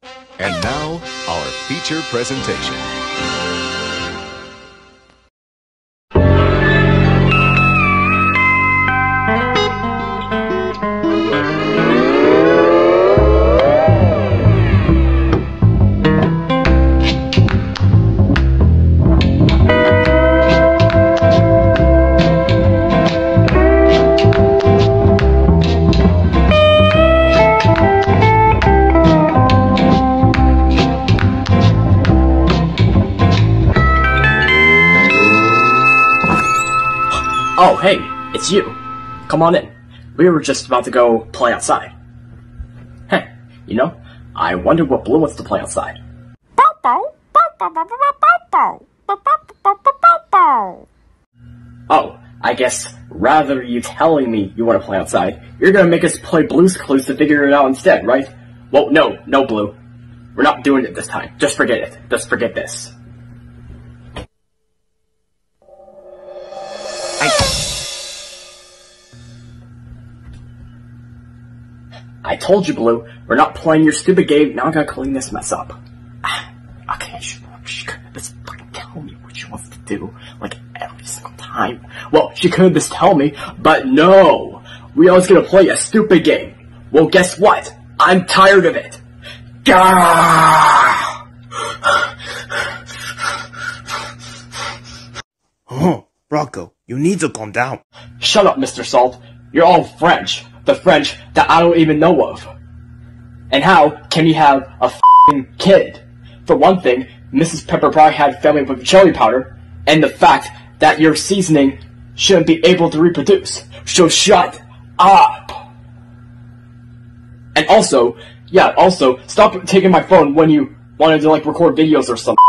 And now, our feature presentation. Oh, hey, it's you. Come on in. We were just about to go play outside. Hey, you know, I wonder what Blue wants to play outside. Oh, I guess rather you telling me you want to play outside, you're gonna make us play Blue's Clues to figure it out instead, right? Well, no, Blue. We're not doing it this time. Just forget it. Just forget this. I told you, Blue, we're not playing your stupid game. Now I gotta clean this mess up. Okay, she could just fucking tell me what she wants to do, like, every single time. Well, she could just tell me, but no! We always gonna play a stupid game. Well, guess what? I'm tired of it. Gah! Oh, Rocco, you need to calm down. Shut up, Mr. Salt. You're all French. The French that I don't even know of. And how can you have a f***ing kid? For one thing, Mrs. Pepper probably had family with chili powder, and the fact that your seasoning shouldn't be able to reproduce. So shut up! And also, stop taking my phone when you wanted to, like, record videos or something.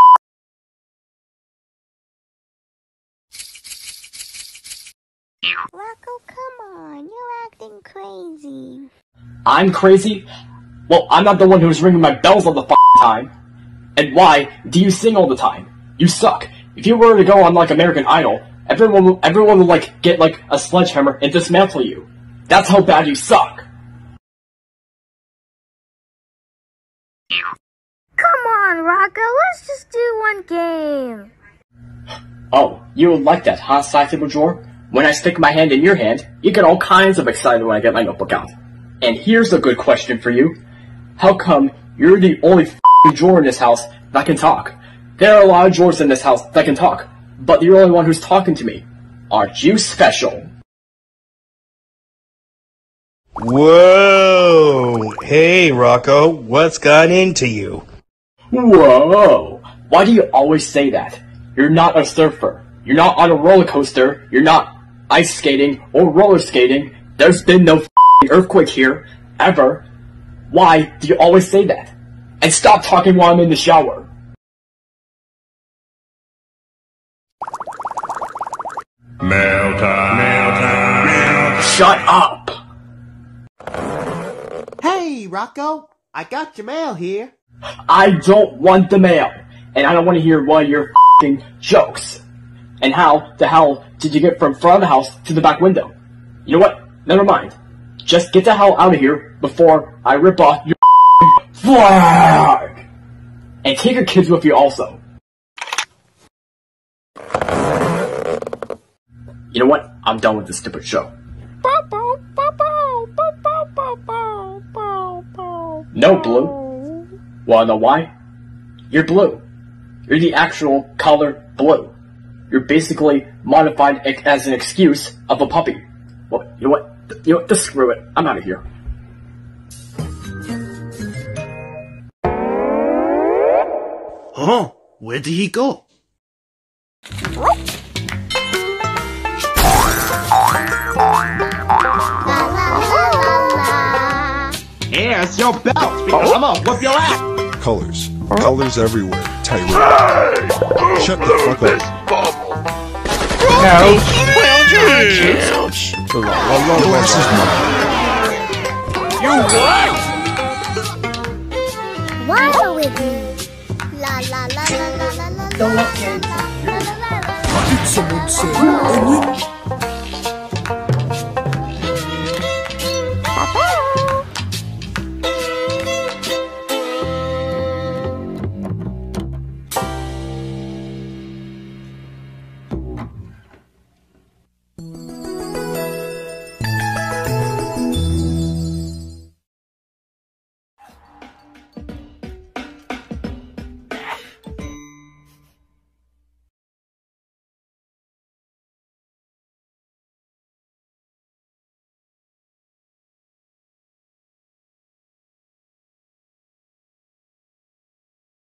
Rocco, come on, you're acting crazy. I'm crazy? Well, I'm not the one who's ringing my bells all the time. And why do you sing all the time? You suck. If you were to go on, like, American Idol, everyone would, like, get, like, a sledgehammer and dismantle you. That's how bad you suck. Come on, Rocco, let's just do one game. Oh, you would like that, huh, Sidetable drawer? When I stick my hand in your hand, you get all kinds of excited when I get my notebook out. And here's a good question for you. How come you're the only drawer in this house that can talk? There are a lot of drawers in this house that can talk, but you're the only one who's talking to me. Aren't you special? Whoa! Hey, Rocco, what's got into you? Whoa! Why do you always say that? You're not a surfer. You're not on a roller coaster. You're not ice skating or roller skating. There's been no earthquake here, ever. Why do you always say that? And stop talking while I'm in the shower. Mail time. Shut up! Hey, Rocco, I got your mail here. I don't want the mail, and I don't want to hear one of your f***ing jokes. And how the hell did you get from front of the house to the back window? You know what? Never mind. Just get the hell out of here before I rip off your flag! And take your kids with you also. You know what? I'm done with this stupid show. No, Blue. Wanna know why? You're blue. You're the actual color blue. You're basically modified as an excuse of a puppy. Well, you know what? Just screw it. I'm out of here. Huh? Where did he go? Here's your belt, because I'm gonna whoop your ass. Colors. Colors everywhere. Tyrant. Shut the fuck up. Ouch. Glasses You what? Waddle with me. La la la la la la la. Don't let la la la la. Did someone say